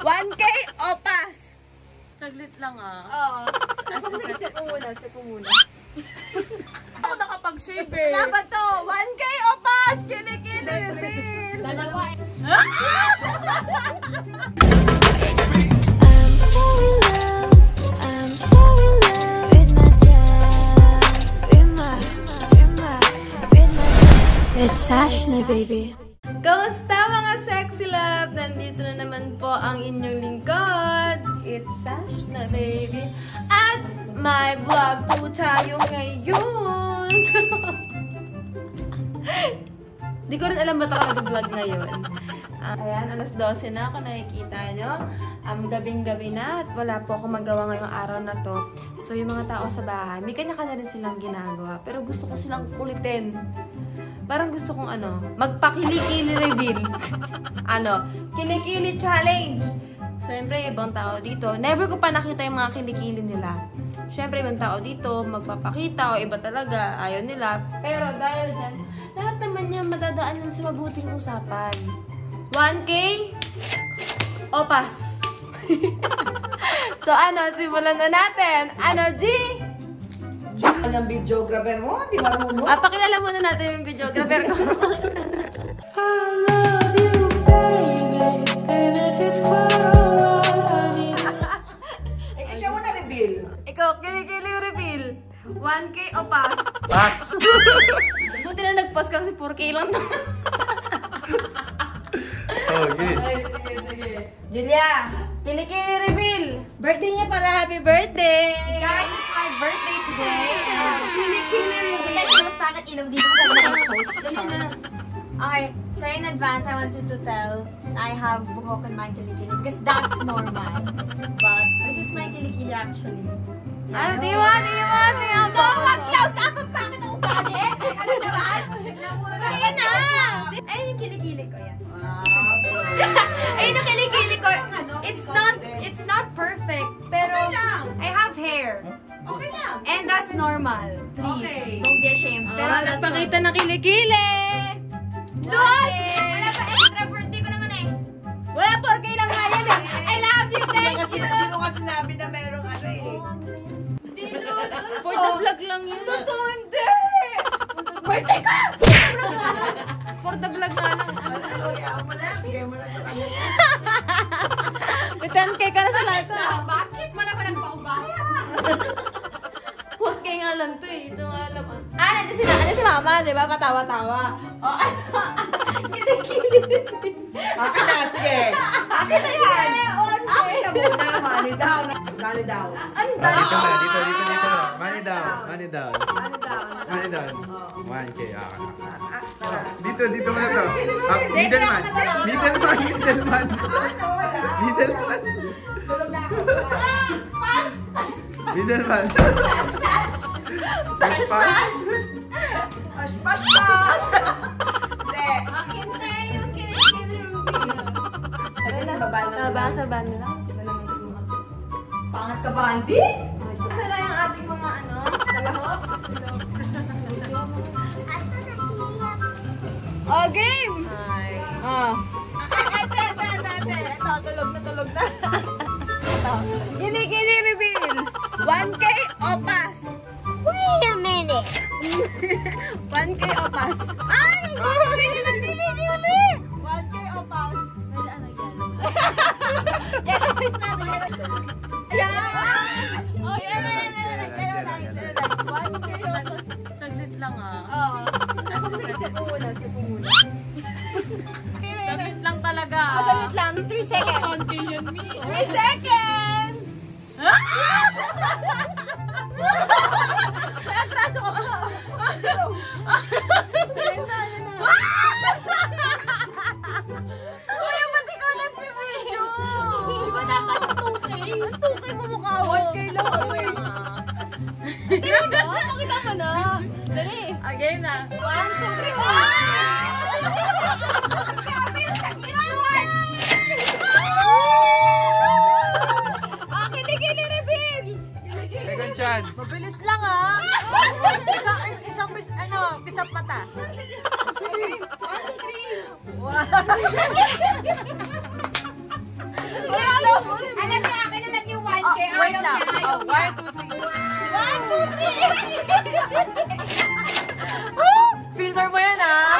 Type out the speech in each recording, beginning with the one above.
1K o pass? Saglit lang Oo. Check mo muna. Ako nakapag-shave eh. Wala ba to? 1K o pass? Kilikili reveal. Dalawa eh. I'm so in love with myself, with myself. It's Ashna, baby. Kamusta mga sexy love? Nandito na naman po ang inyong lingkod. It's Ashna, baby. At may vlog po tayo ngayon. Di ko rin alam ba't ako nag-vlog ngayon. Ayan, alas 12 na ako nakikita nyo. Gabing-gabi na at wala po ako magawa ngayong araw na to. So, yung mga tao sa bahay, may kanya-kanya rin silang ginagawa. Pero gusto ko silang kulitin. Parang gusto kong magpakilikili reveal. Kilikili challenge. Siyempre, ibang tao dito. Never ko pa nakita yung mga kilikili nila. Siyempre, ibang tao dito, magpapakita o iba talaga, ayaw nila. Pero dahil dyan, lahat naman niya madadaanan sa mabuting usapan. 1K o pass? So simulan na natin. G? Ang videographer mo, di marunong. Pakilala muna natin yung videographer ko. Siya mo na-reveal. Ikaw, kilikili reveal. 1K o pass? Pass! Buti na nag-pass ka kasi 4K lang to. Okay. Sige. Julia, kilikili reveal. Birthday niya pala. Happy birthday! Guys, it's my birthday today. Kilikili reveal. Guys, mas bakit ilaw dito sa na-expose? Okay, so in advance, I wanted to tell I have buhok on my kilikili because that's normal. But this is my kilikili actually. Di mo. No, wag close up ang pangit ang ugali. Ano naman? Ayun na! Ayun yung kilikili ko, yan. Ayun yung kilikili ko. It's not perfect, pero I have hair. Okay lang. And that's normal. Please, Okay. don't be ashamed. Pero that's Nagpakita na kilikili. Doon! Wala pa extra birthday ko naman eh. Wala 4K lang nga yan eh. I love you, thank Kasi you! sino ka sinabi na merong For the vlog lang yun. Totoo, hindi! Birthday ko! For the vlog nga lang. Ayaw mo na, bigay mo na sa kanya. May 10K ka na sa lahat na. Bakit? Wala pa nagpaubaya. 4K nga lang to eh. Ito nga lang. Nandiyan si mama, di ba? Patawa-tawa. Kilikili. Akin na, sige. Akin na yan. Akin na muna, money down. Money down. Dito na, dito. Money down. Money down. Money down. 1K. Tara. Dito mo na to. Middleman. Middleman. Ano, wala. Middleman. Tulog na ako. Middleman. Flash! Pass. Pas. Hindi. Akin sa'yo yung kilikili Ruby. Sige, sa baba na. Sa van nila. Sila naman yung Pangat ka, Bandy? Sila yung ating mga kalahok. Game! Ito, tulog na. Kilikili reveal. 1K o pass? Wait a minute. 1K o pass? Ay! Hindi na kilikili! 1K o pass? Yellow is natin. Yan! Oh, yan. 1K o pass? Saglit lang Check mo muna. Saglit lang talaga Saglit lang. 3 seconds. 3 seconds! May atraso ka pa. Yan na. Kuya, ba't ikaw nagpipidyo? Di ba dapat ang 2K? Ang 2K mo mukha mo. 1K lang ako eh. Pakita mo na. Dali. Again na. 1, 2, 3. Grabe yung sakit naman! Kilikili reveal! Second chance. Mabilis lang Kisap mata. 1, 2, 3. Wow! wait lang. Ayaw Oh, niya. 1, 2, 3. Filter mo yan, ah.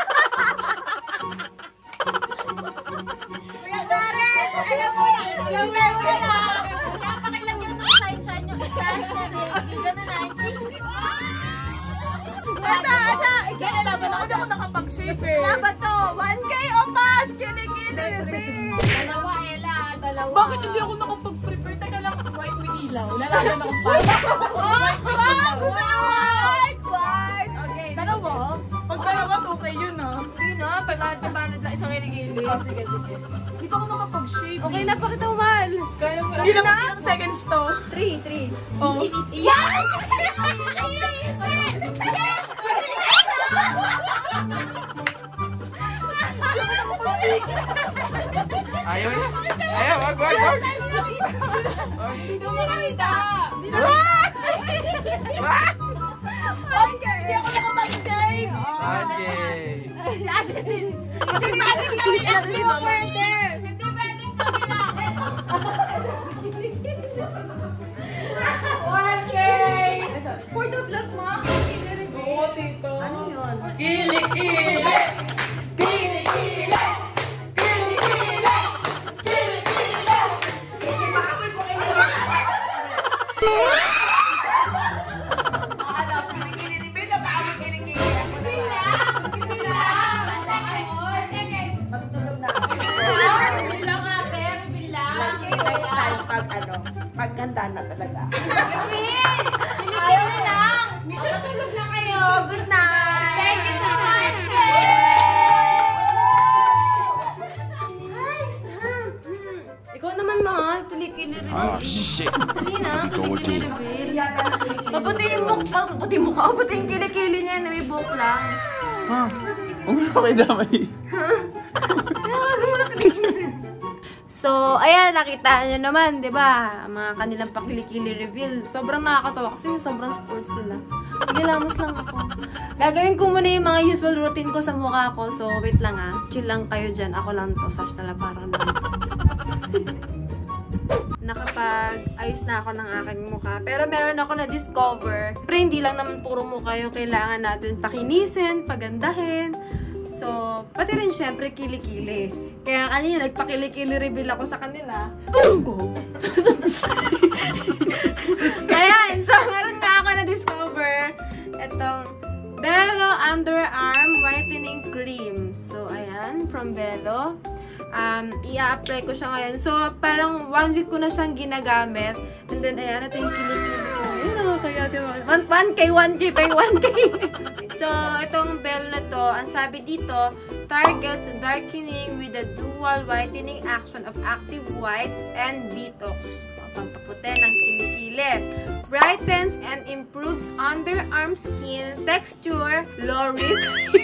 Kuya Clarence, alam mo na. Filter mo na. Kaya pakilang yun ng side nyo. Isa-sabi. Ganun na. Ata. Kaya laban ako. Hindi ako nakapag-shape eh. Laban to. 1K o pas. Kilikili. Dalawa, Ella. Dalawa. Bakit hindi ako nakapag-prepare? Teka lang, white with ilaw. Lalaban ako pa. Wow! Gusto niya white! White! Okay. Dalawa? Pag dalawa, okay yun ah. Hindi na, paano lang isang kilikili. Oh, sige. Hindi pa ako nakapag-shape. Okay na, pakita mo, Mal. Kaya mo ilang seconds to? 3. Oh. Yes! Ayaw niya. Ayaw, wag. Hindi mo nakita. Hindi ako nakapag-shave. Okay. Kasi pwedeng kami lang si Murder. Hindi pwedeng kami lang. 1K! For the vlog mo, Oo, tito. Ano yun? Kilikili! Ano, kilikili ni Bella, paano kilikili ako naman? Matutulog na ako. Reveal lang ate. Reveal lang. Next time, pag ganda na talaga. Ayaw na lang. Matulog na kayo. Good night. Thank you so much. Hi, Sam. Ikaw naman, mahal. Kilikili reveal. shit. Dali na, kilikili reveal. Yata na kilikili. Paputi yung mukha. Paputi yung mukha. Paputi yung kilikili niya na may buhok lang. Ha? Huwag mo na kayo damay. So, ayan, nakita nyo naman, di ba? Mga kanilang pakilikili reveal. Sobrang nakakatawa kasi sobrang sports nila. Gilamos lang ako. Gagawin ko muna yung mga usual routine ko sa mukha ko. So, wait lang ah. Chill lang kayo dyan. Ako lang to. Sash na lang parang naman. Nakapag-ayos na ako ng aking mukha. Pero meron ako na-discover. Pero hindi lang naman puro mukha yung kailangan natin pakinisin, pagandahin. So, pati rin syempre kilikili. Kaya kanina, nagpakilikili reveal ako sa kanila. Go! Kaya, so, meron nga ako na-discover itong Bello Underarm Whitening Cream. So, ayan, from Bello. I-apply ko siya ngayon. So, parang 1 week ko na siyang ginagamit. And then, ayan, ito yung kilikili ko. Ayun, nakakaya, diba? 1K pa yung 1K. So, itong Bello na to, ang sabi dito, targets darkening with a dual whitening action of active white and detox. Pampaputi ng kilikili. Brightens and improves underarm skin texture, low risk.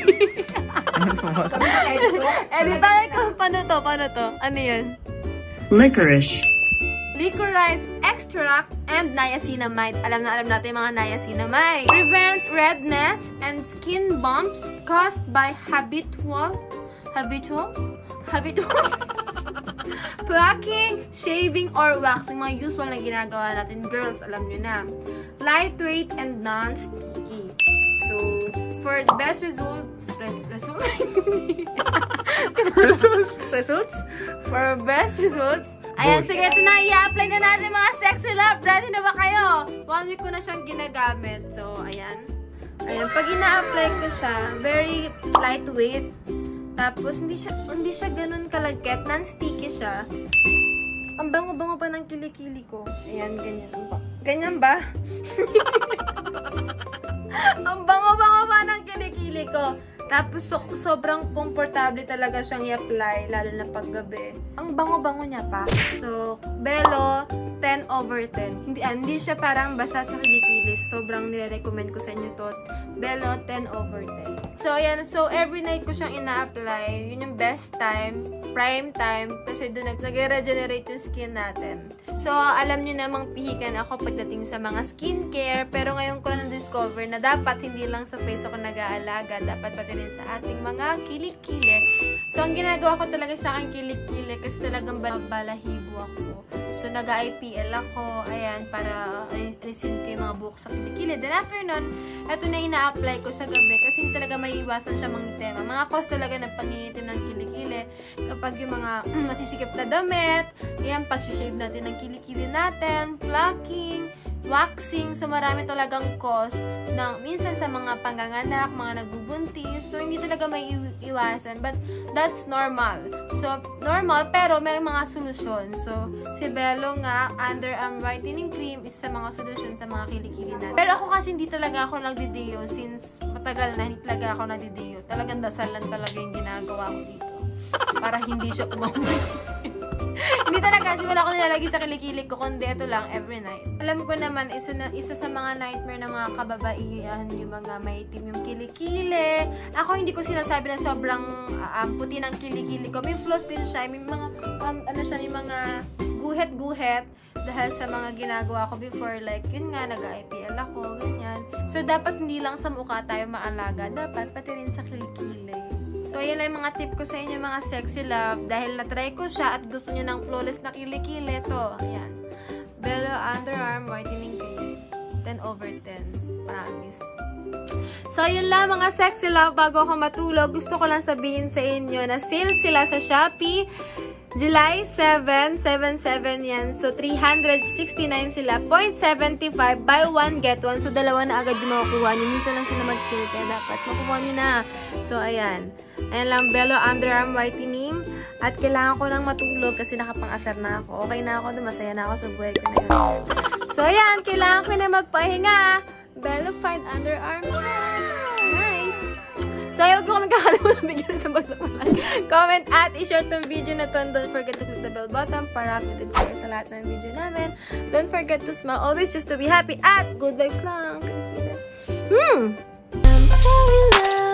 Editor ko, paano to? Ano yun? Licorice. Licorice extract and niacinamide. Alam natin yung mga niacinamide. Prevents redness and skin bumps caused by habitual plucking, shaving, or waxing. Mga usual na ginagawa natin. Girls, alam nyo na. Lightweight and non-sticky. So, for the best results, for best results, ayan, sige, ito na, i-apply na natin mga sexy love. Ready na ba kayo? 1 week ko na siyang ginagamit. So, ayan. Ayan, pag ina-apply ko siya, very lightweight. Tapos, hindi siya ganun kalagkit. Non-sticky siya. Ang bango-bango pa ng kilikili ko. Ayan, ganyan. Ganyan ba? Ang bango-bango pa ng kilikili ko. Tapos, sobrang komportable talaga siyang i-apply, lalo na paggabi. Ang bango-bango niya pa. So, Bello, 10/10. Hindi siya parang basa sa kilikili. Sobrang nire-recommend ko sa inyo to. Bello, 10/10. So, ayan. So, every night ko siyang ina-apply. Yun yung best time, prime time. Kasi doon nag-regenerate yung skin natin. So, alam nyo namang pihikan ako pagdating sa mga skincare. Pero ngayon ko na na-discover na dapat hindi lang sa face ako nag-aalaga. Dapat pati rin sa ating mga kilikili. So, ang ginagawa ko talaga sa akin kilik-kilik kasi talagang balahibo ako. So, nag-IPL ako, ayan, para alisin ko yung mga buhok sa kilikili. Then, after nun, ito na ina-apply ko sa gabi kasi talaga may iwasan siya mangitim. Mga cause talaga ng pangingitim ng kilikili. Kapag yung mga masisikip na damit, ayan, pag-shave natin ng kilikili natin, plucking, waxing. So, marami talagang cause ng minsan sa mga panganganak, mga nagbubuntis. So, hindi talaga may iwasan. But, that's normal. So, normal, pero may mga solusyon. So, si Bello nga, underarm whitening cream, isa sa mga solusyon sa mga kilikili natin. Pero ako kasi hindi talaga ako nagdidiyo since matagal na hindi talaga ako nagdidiyo. Talagang dasalan talaga yung ginagawa ko dito. Para hindi siya umamay. Hindi talaga, kasi wala ko nilalagay sa kilikili ko, kundi ito lang, every night. Alam ko naman, isa sa mga nightmare ng mga kababaihan, yung mga maitim yung kilikili. Ako, hindi ko sinasabi na sobrang puti ng kilikili ko. May flaws din siya, may mga, may mga guhet-guhet dahil sa mga ginagawa ko before, like, yun nga, nag-IPL ako, ganyan. So, dapat hindi lang sa mukha tayo maalaga, dapat pati rin sa kilikili. So, ayan lang yung mga tip ko sa inyo, mga sexy love. Dahil na-try ko siya at gusto nyo ng flawless na kilikili, to, ayan. Bello Underarm Whitening Cream. 10 over 10. Promise. So, yun lang mga sexy love. Bago ako matulog, gusto ko lang sabihin sa inyo na sale sila sa Shopee. July 7, 77 yan. So, 369 sila. 0.75, buy one, get one. So, dalawa na agad yung makukuha nyo. Minsan lang sila mag-sale, kaya dapat makukuha nyo na. So, ayan. Ayan lang, Bello Underarm Whitening. At kailangan ko nang matulog kasi nakapang-asar na ako. Okay na ako, masaya na ako sa buhay ko na yun. So, ayan, kailangan ko na magpahinga. Bello Fine Underarm. Nice! So, ayaw ko kami kakalimutan bigyan sa bagsakulan. Comment at i-share tong video na to. And don't forget to click the bell button para updated kayo sa lahat ng video namin. Don't forget to smile always just to be happy at good vibes lang. I'm so in love.